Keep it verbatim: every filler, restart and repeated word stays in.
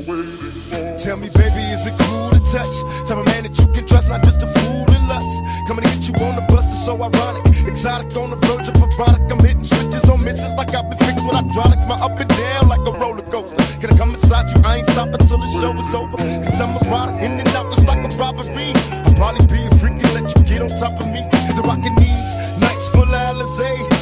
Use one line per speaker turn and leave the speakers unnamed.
Tell me, baby, is it cool to touch? Type of man that you can trust, not just a fool and lust. Coming to get you on the bus is so ironic. Exotic on the verge of erotic. I'm hitting switches on misses like I've been fixed with hydraulics. My up and down like a roller coaster. Can I come inside you? I ain't stopping till the show is over. Cause I'm erotic, in and out just like a robbery. I'll probably be a freak and let you get on top of me. The rockin' these nights full of Alizé.